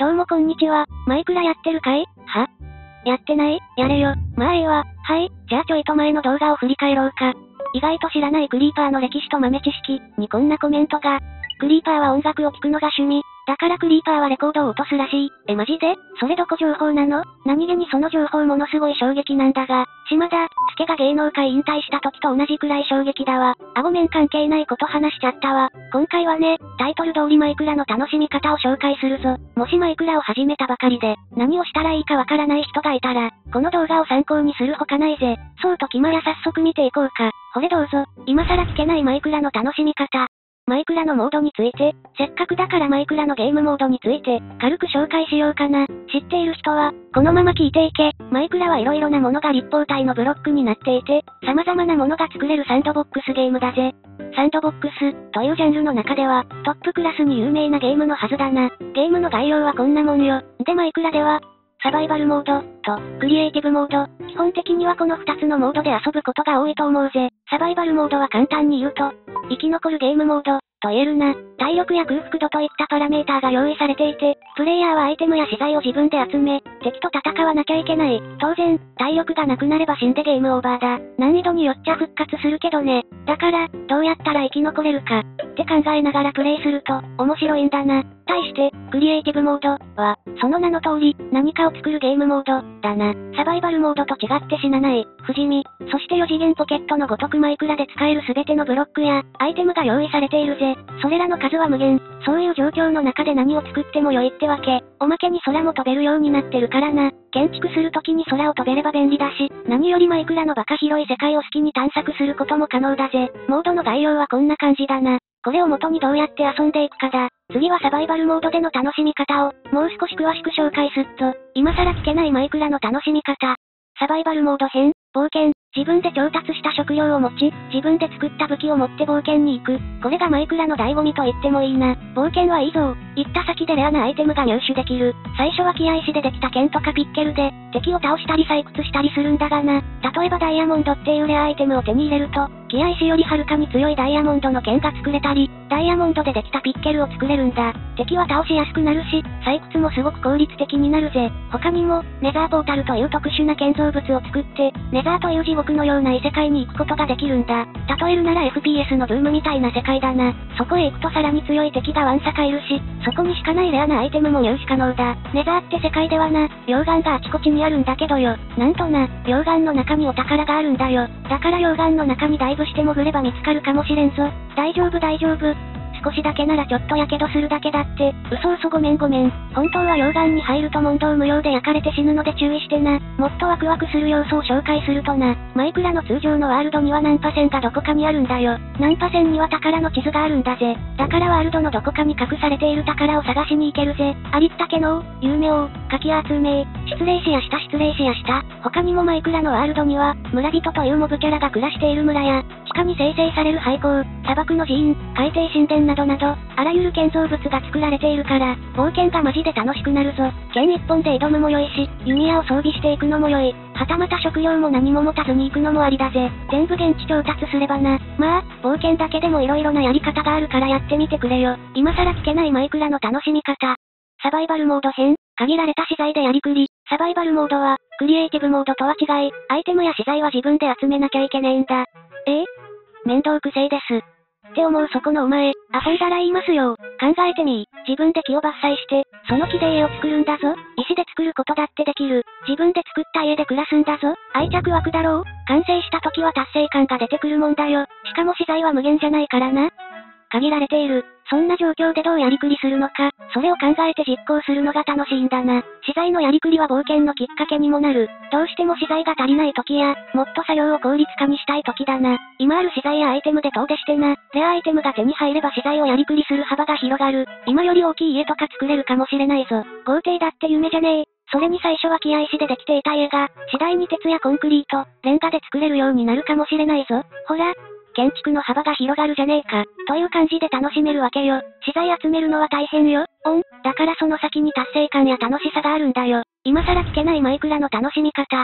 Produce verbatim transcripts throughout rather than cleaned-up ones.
どうもこんにちは。マイクラやってるかい？は？やってない？やれよ。まあええわ。はい、じゃあちょいと前の動画を振り返ろうか。意外と知らないクリーパーの歴史と豆知識にこんなコメントが。クリーパーは音楽を聴くのが趣味。だからクリーパーはレコードを落とすらしい。え、マジで？それどこ情報なの？何気にその情報ものすごい衝撃なんだが、島田、スケが芸能界引退した時と同じくらい衝撃だわ。あ、ごめん関係ないこと話しちゃったわ。今回はね、タイトル通りマイクラの楽しみ方を紹介するぞ。もしマイクラを始めたばかりで、何をしたらいいかわからない人がいたら、この動画を参考にするほかないぜ。そうときまや早速見ていこうか。ほれどうぞ、今更聞けないマイクラの楽しみ方。マイクラのモードについて、せっかくだからマイクラのゲームモードについて、軽く紹介しようかな。知っている人は、このまま聞いていけ。マイクラは色々なものが立方体のブロックになっていて、様々なものが作れるサンドボックスゲームだぜ。サンドボックス、というジャンルの中では、トップクラスに有名なゲームのはずだな。ゲームの概要はこんなもんよ。でマイクラでは、サバイバルモード、と、クリエイティブモード。基本的にはこのふたつのモードで遊ぶことが多いと思うぜ。サバイバルモードは簡単に言うと、生き残るゲームモード、と言えるな。体力や空腹度といったパラメーターが用意されていて、プレイヤーはアイテムや資材を自分で集め、敵と戦わなきゃいけない。当然、体力がなくなれば死んでゲームオーバーだ。難易度によっちゃ復活するけどね。だから、どうやったら生き残れるか、って考えながらプレイすると、面白いんだな。対して、クリエイティブモードは、その名の通り、何かを作るゲームモード、だな。サバイバルモードと違って死なない、不死身、そしてよ次元ポケットのごとくマイクラで使えるすべてのブロックや、アイテムが用意されているぜ。それらの数は無限。そういう状況の中で何を作っても良いってわけ。おまけに空も飛べるようになってるからな。建築するときに空を飛べれば便利だし、何よりマイクラのバカ広い世界を好きに探索することも可能だぜ。モードの概要はこんな感じだな。これを元にどうやって遊んでいくかだ。次はサバイバルモードでの楽しみ方を、もう少し詳しく紹介すっと。今更聞けないマイクラの楽しみ方。サバイバルモード編、冒険。自分で調達した食料を持ち、自分で作った武器を持って冒険に行く。これがマイクラの醍醐味と言ってもいいな。冒険はいいぞ。行った先でレアなアイテムが入手できる。最初は気合石でできた剣とかピッケルで、敵を倒したり採掘したりするんだがな。例えばダイヤモンドっていうレアアイテムを手に入れると、気合石よりはるかに強いダイヤモンドの剣が作れたり、ダイヤモンドでできたピッケルを作れるんだ。敵は倒しやすくなるし、採掘もすごく効率的になるぜ。他にも、ネザーポータルという特殊な建造物を作って、ネザーという地獄のような異世界に行くことができるんだ。例えるなら エフピーエス のドゥームみたいな世界だな。そこへ行くとさらに強い敵がワンサカいるし、そこにしかないレアなアイテムも入手可能だ。ネザーって世界ではな、溶岩があちこちにあるんだけどよ。なんとな、溶岩の中にお宝があるんだよ。だから溶岩の中にダイブして潜れば見つかるかもしれんぞ。大丈夫大丈夫。少しだけならちょっとやけどするだけだって。嘘嘘ごめんごめん。本当は溶岩に入ると問答無用で焼かれて死ぬので注意してな。もっとワクワクする要素を紹介するとな。マイクラの通常のワールドにはナンパ船がどこかにあるんだよ。ナンパ船には宝の地図があるんだぜ。だからワールドのどこかに隠されている宝を探しに行けるぜ。ありったけのう、夢王、かき集め、失礼しやした失礼しやした。他にもマイクラのワールドには、村人というモブキャラが暮らしている村や、地下に生成される廃鉱、砂漠の寺院、海底神殿などなど、あらゆる建造物が作られているから、冒険がマジで楽しくなるぞ。剣一本で挑むも良いし、弓矢を装備していくのも良い。はたまた食料も何も持たずに行くのもありだぜ。全部現地調達すればな。まあ、冒険だけでも色々なやり方があるからやってみてくれよ。今更聞けないマイクラの楽しみ方。サバイバルモード編、限られた資材でやりくり。サバイバルモードは、クリエイティブモードとは違い、アイテムや資材は自分で集めなきゃいけねえんだ。ええ？面倒くせえです。って思うそこのお前、遊んだら言いますよ。考えてみー。自分で木を伐採して、その木で家を作るんだぞ。石で作ることだってできる。自分で作った家で暮らすんだぞ。愛着湧くだろう？完成した時は達成感が出てくるもんだよ。しかも資材は無限じゃないからな。限られている。そんな状況でどうやりくりするのか、それを考えて実行するのが楽しいんだな。資材のやりくりは冒険のきっかけにもなる。どうしても資材が足りない時や、もっと作業を効率化にしたい時だな。今ある資材やアイテムで遠出してな。レアアイテムが手に入れば資材をやりくりする幅が広がる。今より大きい家とか作れるかもしれないぞ。豪邸だって夢じゃねえ。それに最初は木や石でできていた家が、次第に鉄やコンクリート、レンガで作れるようになるかもしれないぞ。ほら、建築の幅が広がるじゃねえか。という感じで楽しめるわけよ。資材集めるのは大変よ。オン。だからその先に達成感や楽しさがあるんだよ。今更聞けないマイクラの楽しみ方。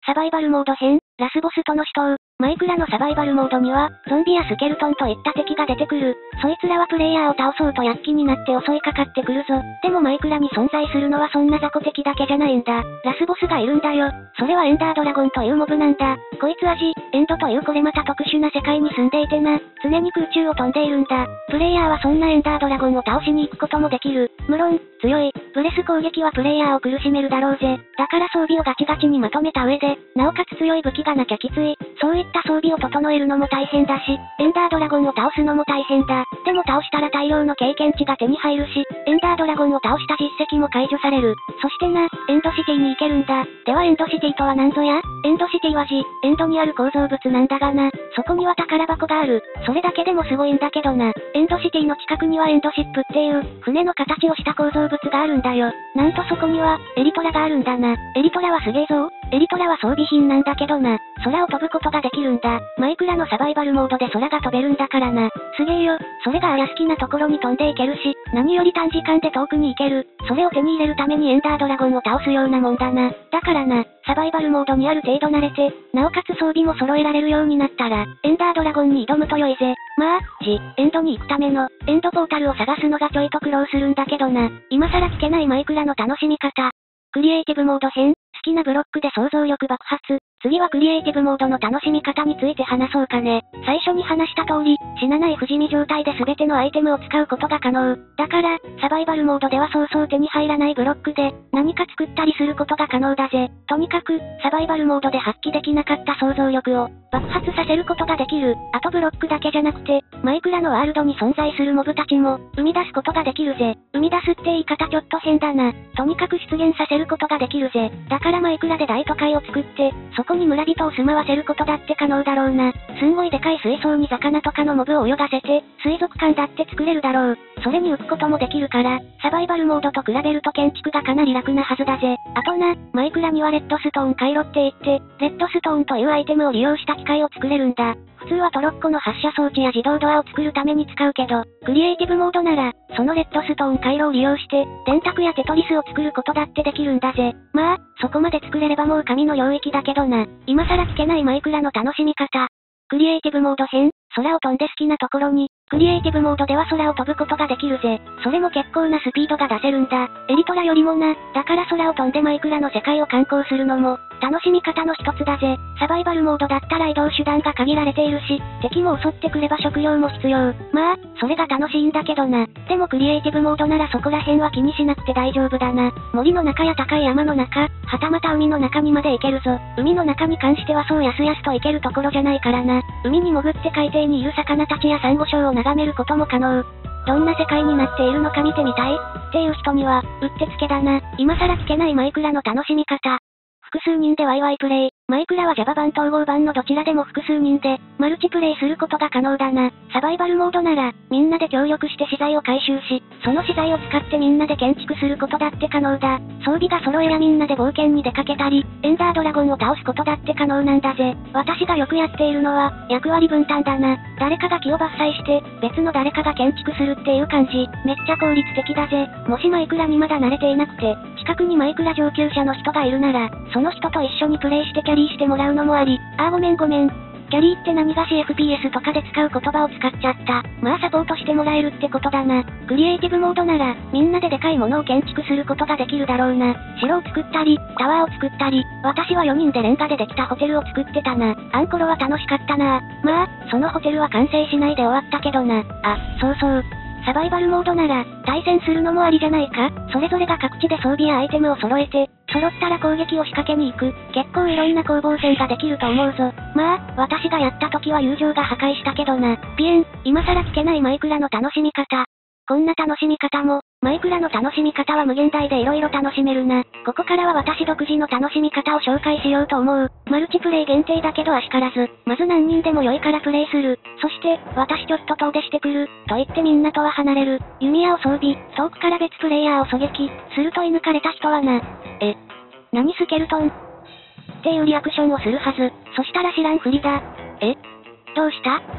サバイバルモード編、ラスボスとの死闘。マイクラのサバイバルモードには、ゾンビやスケルトンといった敵が出てくる。そいつらはプレイヤーを倒そうと躍起になって襲いかかってくるぞ。でもマイクラに存在するのはそんな雑魚敵だけじゃないんだ。ラスボスがいるんだよ。それはエンダードラゴンというモブなんだ。こいつはジ、エンドというこれまた特殊な世界に住んでいてな、常に空中を飛んでいるんだ。プレイヤーはそんなエンダードラゴンを倒しに行くこともできる。無論、強い、ブレス攻撃はプレイヤーを苦しめるだろうぜ。だから装備をガチガチにまとめた上で、なおかつ強い武器がなきゃきつい。そういった装備を整えるのも大変だし、エンダードラゴンを倒すのも大変だ。でも倒したら大量の経験値が手に入るし、エンダードラゴンを倒した実績も解除される。そしてな、エンドシティに行けるんだ。ではエンドシティとは何ぞや？エンドシティはジ、エンドにある構造物なんだがな。そこには宝箱がある。それだけでもすごいんだけどな。エンドシティの近くにはエンドシップっていう、船の形をした構造物があるんだよ。なんとそこには、エリトラがあるんだな。エリトラはすげえぞ。エリトラは装備品なんだけどな。空を飛ぶことができるんだ。マイクラのサバイバルモードで空が飛べるんだからな。すげえよ。それがあや好きなところに飛んでいけるし、何より短時間で遠くに行ける。それを手に入れるためにエンダードラゴンを倒すようなもんだな。だからな、サバイバルモードにある程度慣れて、なおかつ装備も揃えられるようになったら、エンダードラゴンに挑むと良いぜ。まあ、ジ、エンドに行くための、エンドポータルを探すのがちょいと苦労するんだけどな。今更聞けないマイクラの楽しみ方。クリエイティブモード編、好きなブロックで想像力爆発。次はクリエイティブモードの楽しみ方について話そうかね。最初に話した通り、死なない不死身状態で全てのアイテムを使うことが可能。だから、サバイバルモードではそうそう手に入らないブロックで、何か作ったりすることが可能だぜ。とにかく、サバイバルモードで発揮できなかった想像力を、爆発させることができる。あとブロックだけじゃなくて、マイクラのワールドに存在するモブたちも、生み出すことができるぜ。生み出すって言い方ちょっと変だな。とにかく出現させることができるぜ。だからマイクラで大都会を作って、そこに村人を住まわせることだって可能だろうな。すんごいでかい水槽に魚とかのモブを泳がせて、水族館だって作れるだろう。それに浮くこともできるから、サバイバルモードと比べると建築がかなり楽なはずだぜ。あとな、マイクラにはレッドストーン回路って言って、レッドストーンというアイテムを利用した機械を作れるんだ。普通はトロッコの発射装置や自動ドアを作るために使うけど、クリエイティブモードなら、そのレッドストーン回路を利用して、電卓やテトリスを作ることだってできるんだぜ。まあ、そこまで作れればもう神の領域だけどな。今更聞けないマイクラの楽しみ方。クリエイティブモード編、空を飛んで好きなところに、クリエイティブモードでは空を飛ぶことができるぜ。それも結構なスピードが出せるんだ。エリトラよりもな。だから空を飛んでマイクラの世界を観光するのも、楽しみ方の一つだぜ。サバイバルモードだったら移動手段が限られているし、敵も襲ってくれば食料も必要。まあ、それが楽しいんだけどな。でもクリエイティブモードならそこら辺は気にしなくて大丈夫だな。森の中や高い山の中、はたまた海の中にまで行けるぞ。海の中に関してはそうやすやすと行けるところじゃないからな。海に潜って海底にいる魚たちやサンゴ礁を眺めることも可能。どんな世界になっているのか見てみたいっていう人には、うってつけだな。今更聞けないマイクラの楽しみ方。複数人でワイワイプレイ。マイクラは Java 版統合版のどちらでも複数人で、マルチプレイすることが可能だな。サバイバルモードなら、みんなで協力して資材を回収し、その資材を使ってみんなで建築することだって可能だ。装備が揃えやみんなで冒険に出かけたり、エンダードラゴンを倒すことだって可能なんだぜ。私がよくやっているのは、役割分担だな。誰かが木を伐採して、別の誰かが建築するっていう感じ。めっちゃ効率的だぜ。もしマイクラにまだ慣れていなくて、近くにマイクラ上級者の人がいるなら、その人と一緒にプレイしてキャリーしてもらうのもあり。あーごめんごめん。キャリーって何がし エフピーエス とかで使う言葉を使っちゃった。まあサポートしてもらえるってことだな。クリエイティブモードなら、みんなででかいものを建築することができるだろうな。城を作ったり、タワーを作ったり、私はよにんでレンガでできたホテルを作ってたな。あんころは楽しかったな。まあ、そのホテルは完成しないで終わったけどな。あ、そうそう。サバイバルモードなら、対戦するのもありじゃないか。それぞれが各地で装備やアイテムを揃えて、揃ったら攻撃を仕掛けに行く。結構いろんな攻防戦ができると思うぞ。まあ、私がやった時は友情が破壊したけどな。ピエン、今更聞けないマイクラの楽しみ方。こんな楽しみ方も、マイクラの楽しみ方は無限大で色々楽しめるな。ここからは私独自の楽しみ方を紹介しようと思う。マルチプレイ限定だけどあしからず、まず何人でも良いからプレイする。そして、私ちょっと遠出してくる。と言ってみんなとは離れる。弓矢を装備、遠くから別プレイヤーを狙撃、すると射抜かれた人はな。え、何スケルトンっていうリアクションをするはず。そしたら知らんふりだ。え、どうした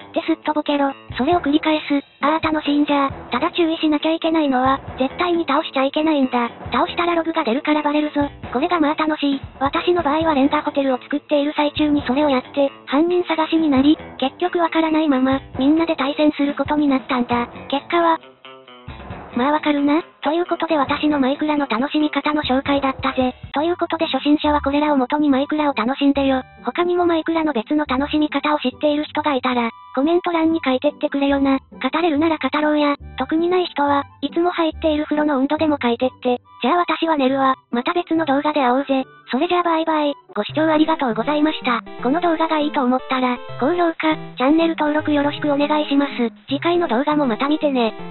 ってすっとぼけろ。それを繰り返す。ああ楽しいんじゃ。ただ注意しなきゃいけないのは、絶対に倒しちゃいけないんだ。倒したらログが出るからバレるぞ。これがまあ楽しい。私の場合はレンガホテルを作っている最中にそれをやって、犯人探しになり、結局わからないまま、みんなで対戦することになったんだ。結果は、まあわかるな。ということで私のマイクラの楽しみ方の紹介だったぜ。ということで初心者はこれらを元にマイクラを楽しんでよ。他にもマイクラの別の楽しみ方を知っている人がいたら、コメント欄に書いてってくれよな。語れるなら語ろうや。特にない人は、いつも入っている風呂の温度でも書いてって。じゃあ私は寝るわ。また別の動画で会おうぜ。それじゃあバイバイ。ご視聴ありがとうございました。この動画がいいと思ったら、高評価、チャンネル登録よろしくお願いします。次回の動画もまた見てね。